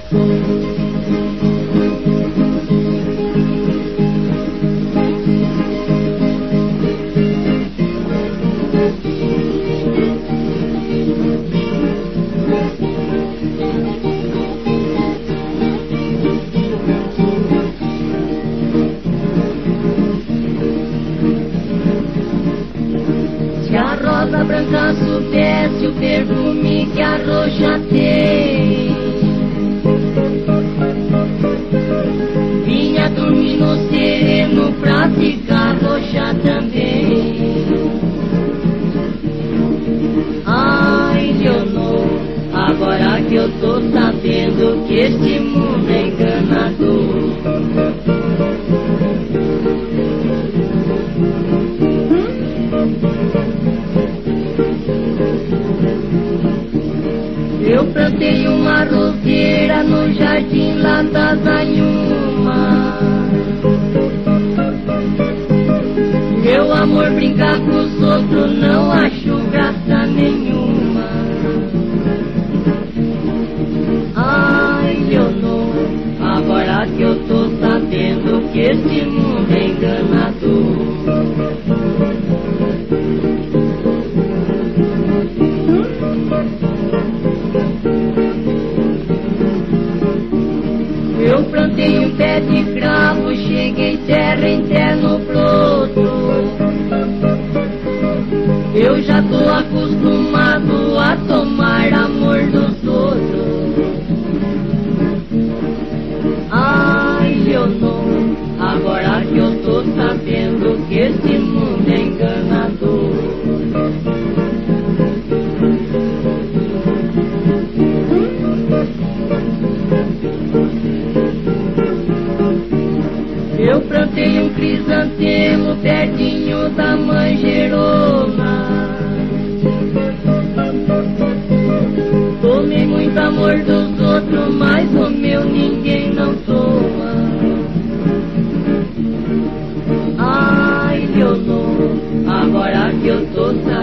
Se a rosa branca soubesse o perfume que a roxa tem, vinha dormir no sereno pra ficar roxa também. Ai, Leonor, agora que eu tô sabendo que este mundo é enganador. Eu plantei uma roseira no jardim lá da Zanhuma. Meu amor, brincar com os outros não acho graça nenhuma. Ai, Leonor, agora que eu tô sabendo que esse mundo é enganador. Eu plantei um pé de cravo, cheguei terra em terra no broto. Eu já tô acostumado a tomar amor dos outros. Ai, Leonor, agora que eu tô sabendo que esse mundo é enganador. Eu plantei um crisantemo pertinho da manjerona. Tomei muito amor dos outros, mas o meu ninguém não toma. Ai, Leonor, agora que eu tô sabendo